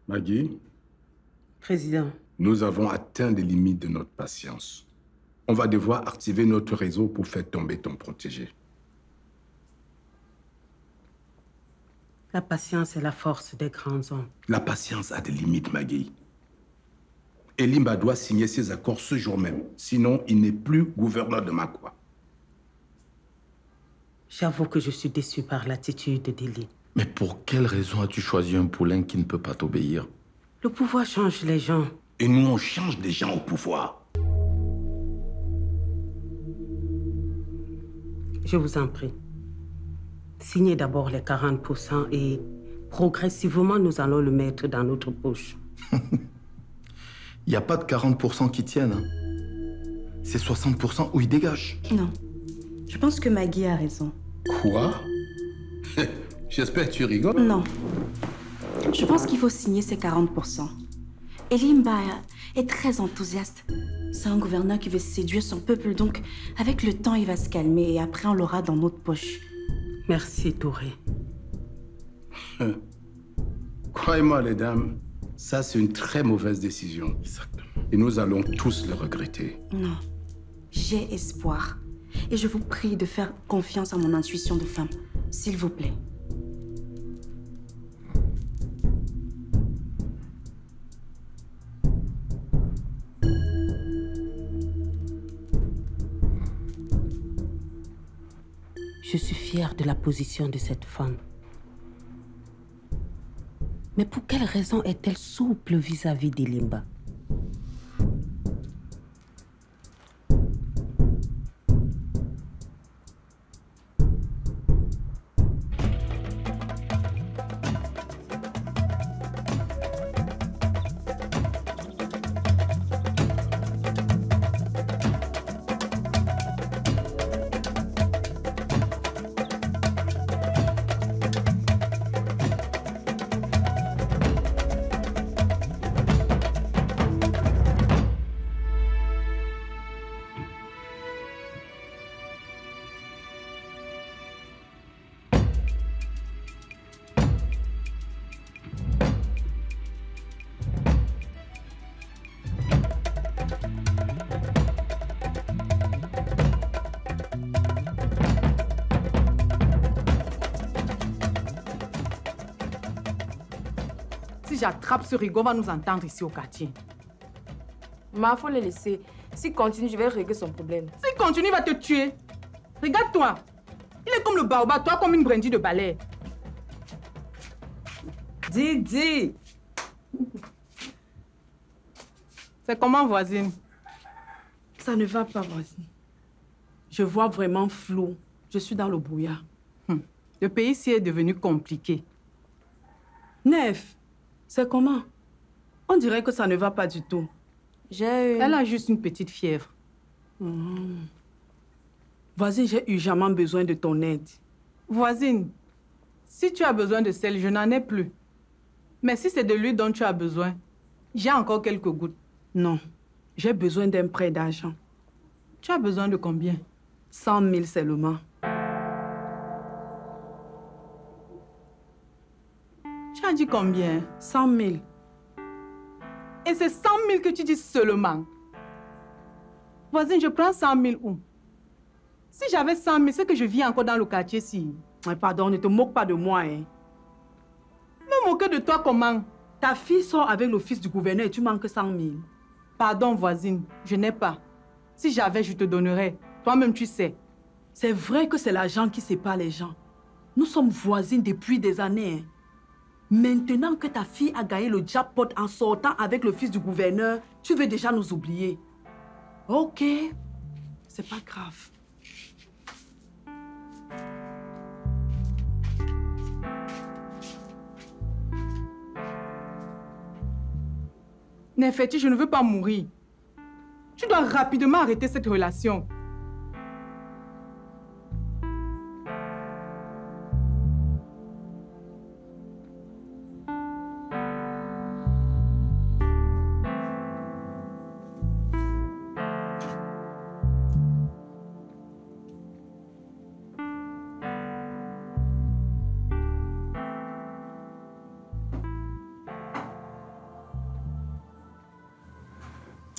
Maggie, Président. nous avons atteint les limites de notre patience. On va devoir activer notre réseau pour faire tomber ton protégé. La patience est la force des grands hommes. La patience a des limites, Maggie. Elimba doit signer ses accords ce jour même. Sinon, il n'est plus gouverneur de Makwa. J'avoue que je suis déçu par l'attitude d'Eli. Mais pour quelle raison as-tu choisi un poulain qui ne peut pas t'obéir? Le pouvoir change les gens. Et nous, on change des gens au pouvoir. Je vous en prie. Signez d'abord les 40% et progressivement, nous allons le mettre dans notre poche. Il n'y a pas de 40% qui tiennent. Hein. C'est 60% où ils dégagent. Non. Je pense que Maggie a raison. Quoi? J'espère que tu rigoles. Non. Je pense qu'il faut signer ces 40%. Elimba est très enthousiaste. C'est un gouverneur qui veut séduire son peuple, donc avec le temps, il va se calmer et après, on l'aura dans notre poche. Merci, Touré. Croyez-moi, les dames, ça, c'est une très mauvaise décision. Exactement. Et nous allons tous le regretter. Non. J'ai espoir. Et je vous prie de faire confiance à mon intuition de femme. S'il vous plaît. Je suis fière de la position de cette femme. Mais pour quelle raison est-elle souple vis-à-vis d'Elimba? Si j'attrape ce rigo, on va nous entendre ici au quartier. Ma, faut le laisser. S'il continue, je vais régler son problème. S'il continue, il va te tuer. Regarde-toi. Il est comme le baobab, toi comme une brindille de balai. Didi! C'est comment, voisine? Ça ne va pas, voisine. Je vois vraiment flou. Je suis dans le brouillard. Le pays ici est devenu compliqué. Nef, c'est comment? On dirait que ça ne va pas du tout. Elle a juste une petite fièvre. Voisine, j'ai urgemment besoin de ton aide. Voisine, si tu as besoin de sel, je n'en ai plus. Mais si c'est de l'huile dont tu as besoin, j'ai encore quelques gouttes. Non, j'ai besoin d'un prêt d'argent. Tu as besoin de combien? 100 000 seulement. Tu as dit combien? 100 000. Et c'est 100 000 que tu dis seulement. Voisine, je prends 100 000 où? Si j'avais 100 000, c'est que je vis encore dans le quartier-ci. Pardon, ne te moque pas de moi, hein. Me moquer de toi comment? Ta fille sort avec le fils du gouverneur et tu manques 100 000. Pardon, voisine, je n'ai pas. Si j'avais, je te donnerais. Toi-même, tu sais. C'est vrai que c'est l'argent qui sépare les gens. Nous sommes voisines depuis des années, hein. Maintenant que ta fille a gagné le jackpot en sortant avec le fils du gouverneur, tu veux déjà nous oublier. Ok, c'est pas grave. Néféti, je ne veux pas mourir. Tu dois rapidement arrêter cette relation.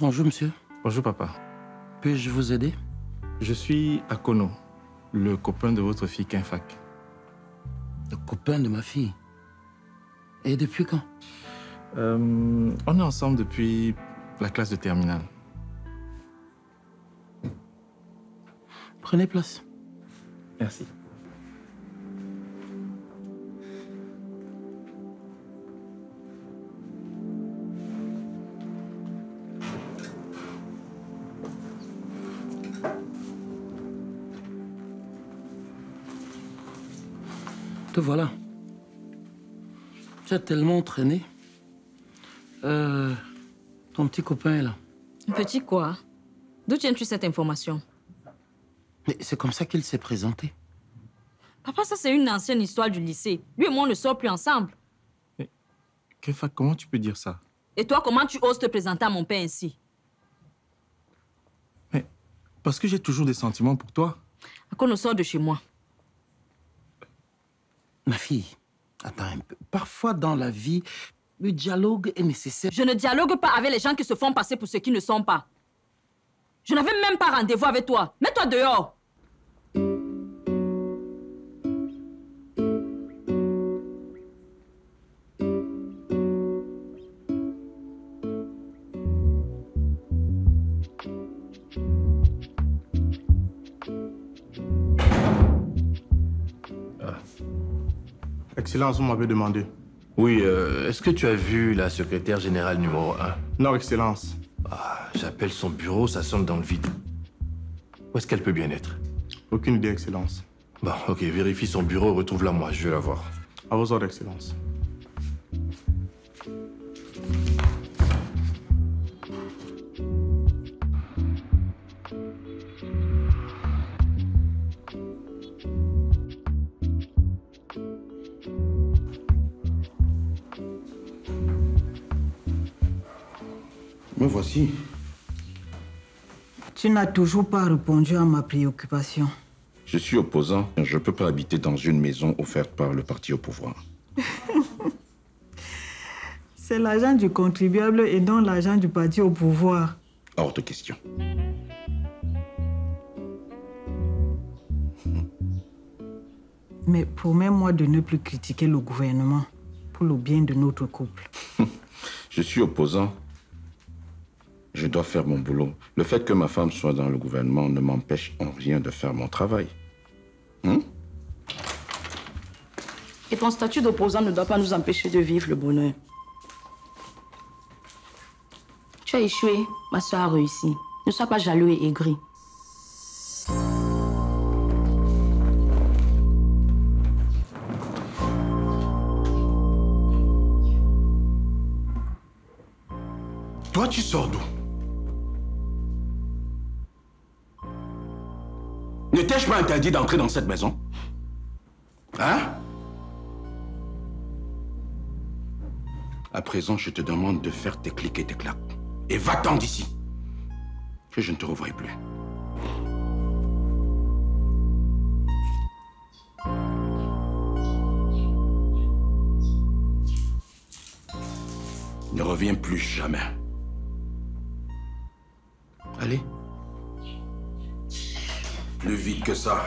Bonjour, monsieur. Bonjour, papa. Puis-je vous aider? Je suis Akono, le copain de votre fille Kenfak. Le copain de ma fille? Et depuis quand? On est ensemble depuis la classe de terminale. Prenez place. Merci. Te voilà. Tu as tellement traîné. Ton petit copain est là. Petit quoi? D'où tiens-tu cette information? Mais c'est comme ça qu'il s'est présenté. Papa, ça c'est une ancienne histoire du lycée. Lui et moi, on ne sort plus ensemble. Mais, Kenfak, comment tu peux dire ça? Et toi, comment tu oses te présenter à mon père ainsi? Mais, parce que j'ai toujours des sentiments pour toi. Qu'on sort de chez moi. Ma fille, attends un peu. Parfois dans la vie, le dialogue est nécessaire. Je ne dialogue pas avec les gens qui se font passer pour ceux qui ne sont pas. Je n'avais même pas rendez-vous avec toi. Mets-toi dehors. Excellence, vous m'avez demandé. Oui, est-ce que tu as vu la secrétaire générale numéro 1? Non, Excellence. Ah, j'appelle son bureau, ça sonne dans le vide. Où est-ce qu'elle peut bien être? Aucune idée, Excellence. Bon, ok, vérifie son bureau, retrouve-la moi, je vais la voir. À vos ordres, Excellence. Me voici. Tu n'as toujours pas répondu à ma préoccupation. Je suis opposant. Je ne peux pas habiter dans une maison offerte par le parti au pouvoir. C'est l'argent du contribuable et non l'argent du parti au pouvoir. Hors de question. Mais promets-moi de ne plus critiquer le gouvernement pour le bien de notre couple. Je suis opposant. Je dois faire mon boulot. Le fait que ma femme soit dans le gouvernement ne m'empêche en rien de faire mon travail. Et ton statut d'opposant ne doit pas nous empêcher de vivre le bonheur. Tu as échoué, ma soeur a réussi. Ne sois pas jaloux et aigri. Toi, tu sors d'où? Ne t'ai-je pas interdit d'entrer dans cette maison? Hein? À présent, je te demande de faire tes clics et tes claques. Et va-t'en d'ici. Que je ne te revoie plus. Ne reviens plus jamais. Allez. Plus vite que ça.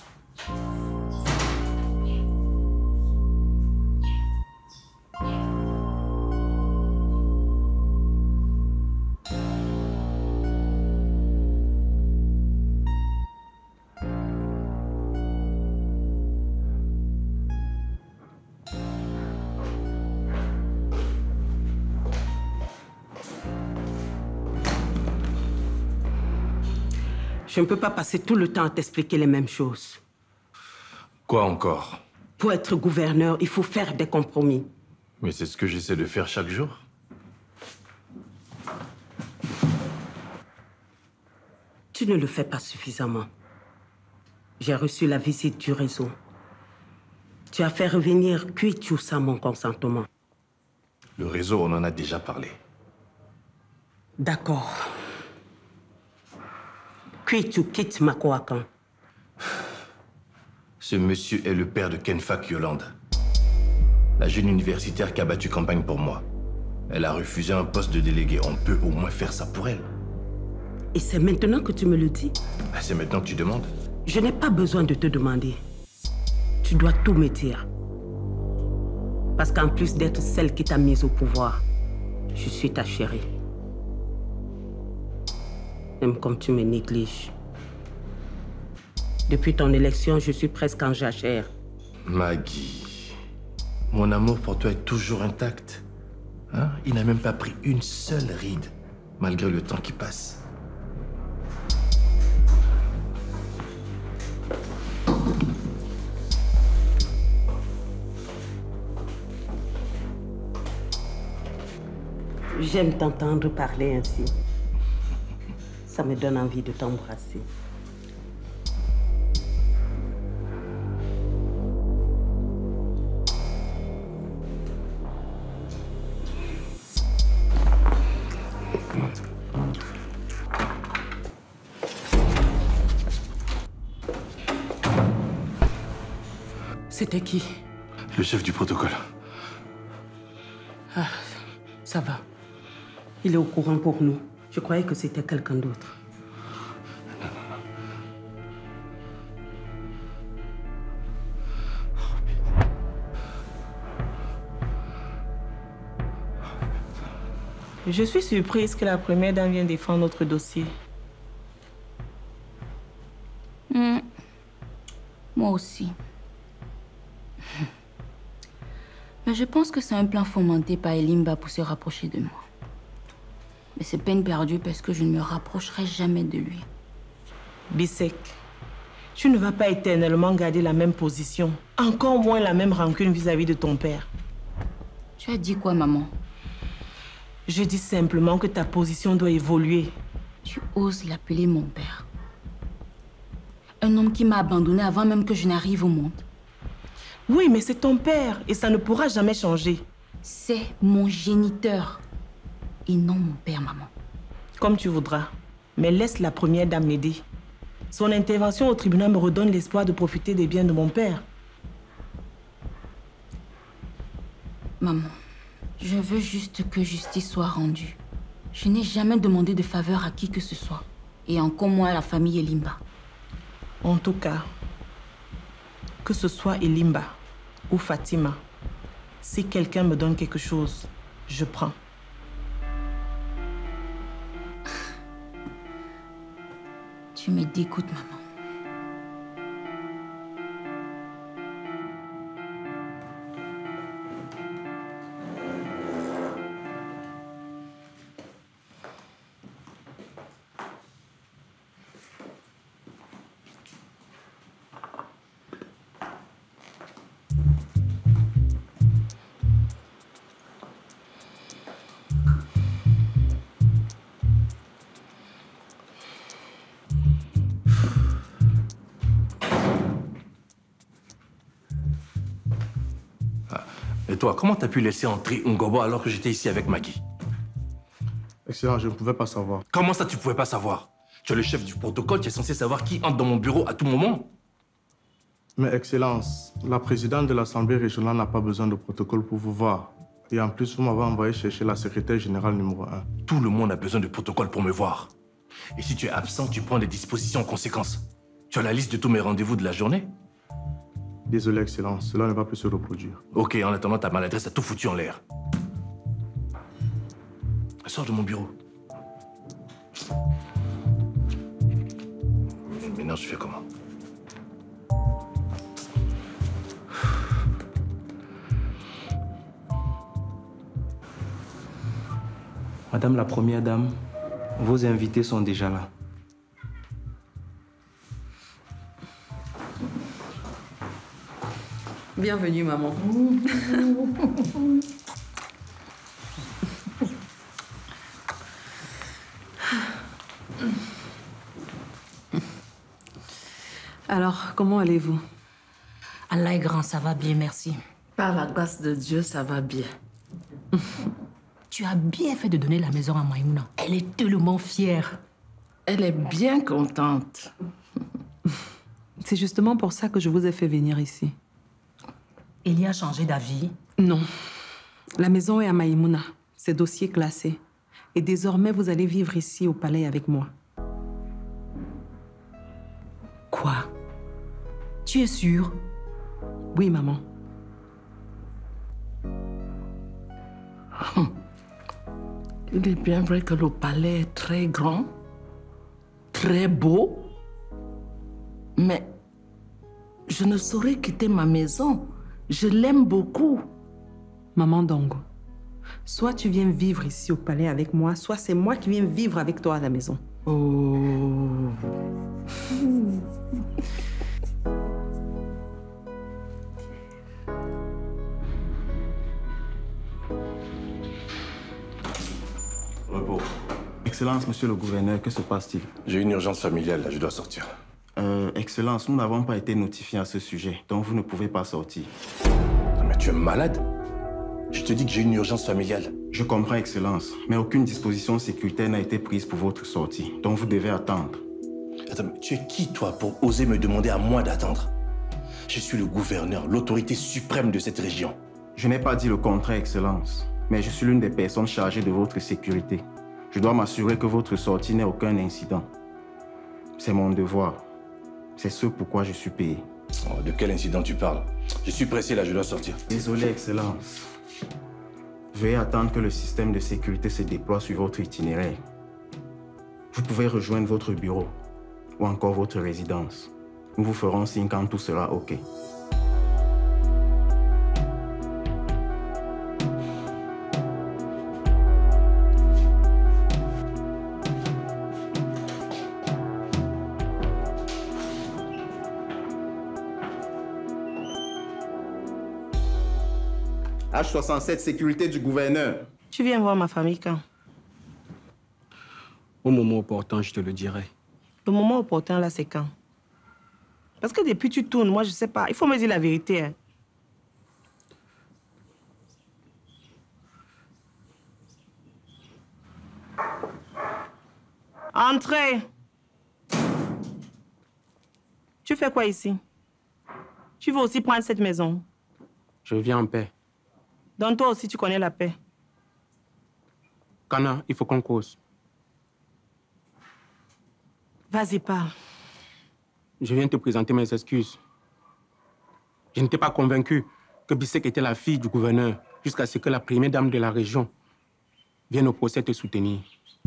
Je ne peux pas passer tout le temps à t'expliquer les mêmes choses. Quoi encore? Pour être gouverneur, il faut faire des compromis. Mais c'est ce que j'essaie de faire chaque jour. Tu ne le fais pas suffisamment. J'ai reçu la visite du réseau. Tu as fait revenir Kwichu sans mon consentement. Le réseau, on en a déjà parlé. D'accord. Kwichu quitte Makoakan. Ce monsieur est le père de Kenfak Yolande, la jeune universitaire qui a battu campagne pour moi. Elle a refusé un poste de délégué. On peut au moins faire ça pour elle. Et c'est maintenant que tu me le dis? C'est maintenant que tu demandes. Je n'ai pas besoin de te demander. Tu dois tout me dire. Parce qu'en plus d'être celle qui t'a mise au pouvoir, je suis ta chérie. Même comme tu me négliges. Depuis ton élection, je suis presque en jachère. Maggie, mon amour pour toi est toujours intact. Hein? Il n'a même pas pris une seule ride, malgré le temps qui passe. J'aime t'entendre parler ainsi. Ça me donne envie de t'embrasser. C'était qui? Le chef du protocole. Ah, ça va. Il est au courant pour nous. Je croyais que c'était quelqu'un d'autre. Je suis surprise que la première dame vienne défendre notre dossier. Moi aussi. Mais je pense que c'est un plan fomenté par Elimba pour se rapprocher de moi. Mais c'est peine perdue parce que je ne me rapprocherai jamais de lui. Bissek, tu ne vas pas éternellement garder la même position. Encore moins la même rancune vis-à-vis de ton père. Tu as dit quoi, maman? Je dis simplement que ta position doit évoluer. Tu oses l'appeler mon père. Un homme qui m'a abandonné avant même que je n'arrive au monde. Oui, mais c'est ton père et ça ne pourra jamais changer. C'est mon géniteur et non mon père, maman. Comme tu voudras, mais laisse la première dame m'aider. Son intervention au tribunal me redonne l'espoir de profiter des biens de mon père. Maman, je veux juste que justice soit rendue. Je n'ai jamais demandé de faveur à qui que ce soit. Et encore moins à la famille Elimba. En tout cas, que ce soit Elimba ou Fatima, si quelqu'un me donne quelque chose, je prends. Tu me dégoûtes, maman. Et toi, comment t'as pu laisser entrer Ngobo alors que j'étais ici avec Maggie? Excellent, je ne pouvais pas savoir. Comment ça, tu pouvais pas savoir? Tu es le chef du protocole, tu es censé savoir qui entre dans mon bureau à tout moment. Mais Excellence, la présidente de l'Assemblée régionale n'a pas besoin de protocole pour vous voir. Et en plus, vous m'avez envoyé chercher la secrétaire générale numéro 1. Tout le monde a besoin de protocole pour me voir. Et si tu es absent, tu prends des dispositions en conséquence. Tu as la liste de tous mes rendez-vous de la journée? Désolé, Excellence, cela ne va plus se reproduire. Ok, en attendant, ta maladresse a tout foutu en l'air. Sors de mon bureau. Maintenant, je fais comment? Madame la Première Dame, vos invités sont déjà là. Bienvenue, maman. Alors, comment allez-vous? Allah est grand, ça va bien, merci. Par la grâce de Dieu, ça va bien. Tu as bien fait de donner la maison à Maïmouna. Elle est tellement fière. Elle est bien contente. C'est justement pour ça que je vous ai fait venir ici. Il y a changé d'avis? Non. La maison est à Maïmouna. C'est dossier classé. Et désormais, vous allez vivre ici au palais avec moi. Quoi? Tu es sûre? Oui, maman. Il est bien vrai que le palais est très grand, très beau, mais je ne saurais quitter ma maison. Je l'aime beaucoup. Maman Dongo, soit tu viens vivre ici au palais avec moi, soit c'est moi qui viens vivre avec toi à la maison. Oh. Repos. Excellence, monsieur le gouverneur, que se passe-t-il? J'ai une urgence familiale, là, je dois sortir. Excellence, nous n'avons pas été notifiés à ce sujet, donc vous ne pouvez pas sortir. Mais tu es malade? Je te dis que j'ai une urgence familiale. Je comprends, Excellence, mais aucune disposition sécuritaire n'a été prise pour votre sortie, donc vous devez attendre. Attends, mais tu es qui, toi, pour oser me demander à moi d'attendre? Je suis le gouverneur, l'autorité suprême de cette région. Je n'ai pas dit le contraire, Excellence, mais je suis l'une des personnes chargées de votre sécurité. Je dois m'assurer que votre sortie n'ait aucun incident. C'est mon devoir. C'est ce pourquoi je suis payé. Oh, de quel incident tu parles? Je suis pressé, là, je dois sortir. Désolé, Excellence. Veuillez attendre que le système de sécurité se déploie sur votre itinéraire. Vous pouvez rejoindre votre bureau ou encore votre résidence. Nous vous ferons signe quand tout sera OK. H67, sécurité du gouverneur. Tu viens voir ma famille quand? Au moment opportun, je te le dirai. Le moment opportun, là, c'est quand? Parce que depuis tu tournes, moi, je sais pas. Il faut me dire la vérité. Hein. Entrez. Tu fais quoi ici? Tu veux aussi prendre cette maison? Je viens en paix. Donc toi aussi, tu connais la paix. Kana, il faut qu'on cause. Vas-y, parle. Je viens te présenter mes excuses. Je n'étais pas convaincu que Bissek était la fille du gouverneur jusqu'à ce que la première dame de la région vienne au procès te soutenir.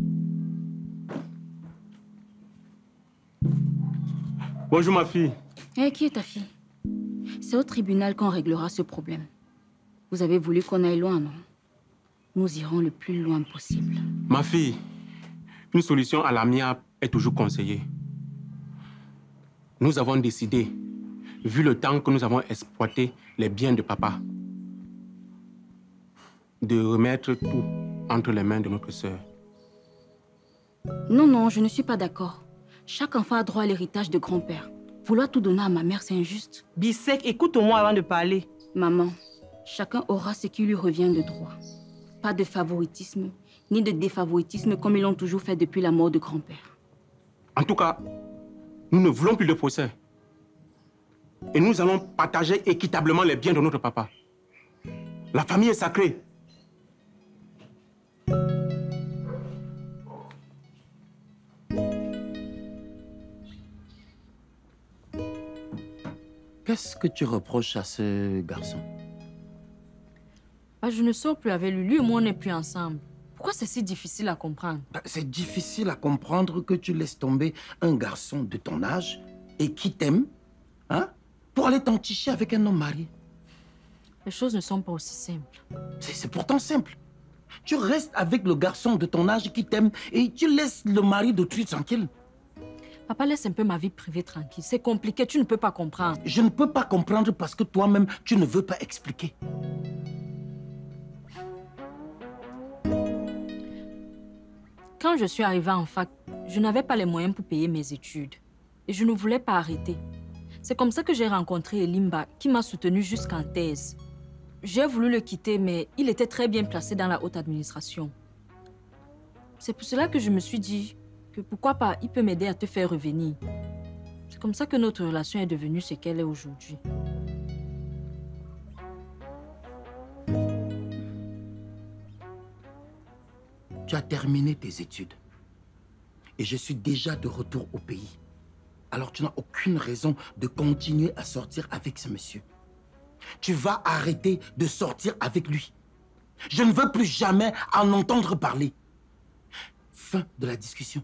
Bonjour, ma fille. Qui est ta fille? C'est au tribunal qu'on réglera ce problème. Vous avez voulu qu'on aille loin, non? Nous irons le plus loin possible. Ma fille, une solution à l'amiable est toujours conseillée. Nous avons décidé, vu le temps que nous avons exploité les biens de papa, de remettre tout entre les mains de notre sœur. Non, non, je ne suis pas d'accord. Chaque enfant a droit à l'héritage de grand-père. Vouloir tout donner à ma mère, c'est injuste. Bissek, écoute-moi avant de parler. Maman, chacun aura ce qui lui revient de droit. Pas de favoritisme, ni de défavoritisme comme ils l'ont toujours fait depuis la mort de grand-père. En tout cas, nous ne voulons plus de procès. Et nous allons partager équitablement les biens de notre papa. La famille est sacrée. Qu'est-ce que tu reproches à ce garçon? Je ne sors plus avec lui. Lui et moi, on n'est plus ensemble. Pourquoi c'est si difficile à comprendre? C'est difficile à comprendre que tu laisses tomber un garçon de ton âge et qui t'aime, hein, pour aller t'enticher avec un homme marié. Les choses ne sont pas aussi simples. C'est pourtant simple. Tu restes avec le garçon de ton âge qui t'aime et tu laisses le mari d'autrui tranquille. Papa, laisse un peu ma vie privée tranquille. C'est compliqué, tu ne peux pas comprendre. Je ne peux pas comprendre parce que toi-même, tu ne veux pas expliquer. Quand je suis arrivée en fac, je n'avais pas les moyens pour payer mes études. Et je ne voulais pas arrêter. C'est comme ça que j'ai rencontré Elimba, qui m'a soutenue jusqu'en thèse. J'ai voulu le quitter, mais il était très bien placé dans la haute administration. C'est pour cela que je me suis dit que pourquoi pas, il peut m'aider à te faire revenir. C'est comme ça que notre relation est devenue ce qu'elle est aujourd'hui. Tu as terminé tes études. Et je suis déjà de retour au pays. Alors tu n'as aucune raison de continuer à sortir avec ce monsieur. Tu vas arrêter de sortir avec lui. Je ne veux plus jamais en entendre parler. Fin de la discussion.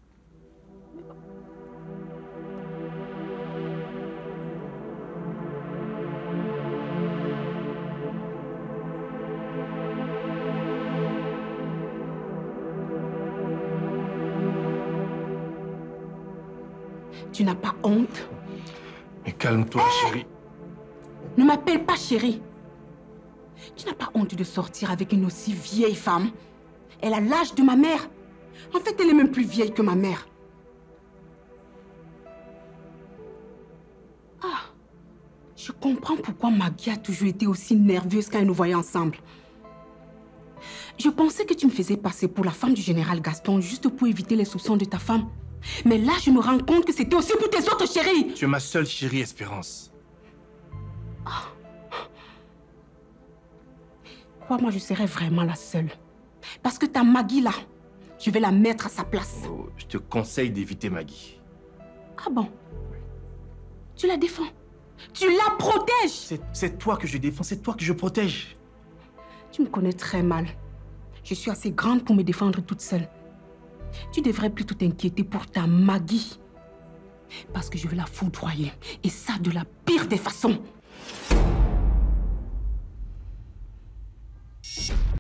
Tu n'as pas honte? Mais calme-toi, chérie. Ne m'appelle pas chérie. Tu n'as pas honte de sortir avec une aussi vieille femme? Elle a l'âge de ma mère. En fait, elle est même plus vieille que ma mère. Ah, je comprends pourquoi Maggie a toujours été aussi nerveuse quand elle nous voyait ensemble. Je pensais que tu me faisais passer pour la femme du général Gaston juste pour éviter les soupçons de ta femme. Mais là, je me rends compte que c'était aussi pour tes autres chéris. Tu es ma seule chérie, Espérance. Crois-moi, je serai vraiment la seule. Parce que ta Maggie là, je vais la mettre à sa place. Oh, je te conseille d'éviter Maggie. Ah bon? Tu la défends? Tu la protèges? C'est toi que je défends, c'est toi que je protège. Tu me connais très mal. Je suis assez grande pour me défendre toute seule. Tu devrais plutôt t'inquiéter pour ta Maggie. Parce que je vais la foudroyer. Et ça de la pire des façons.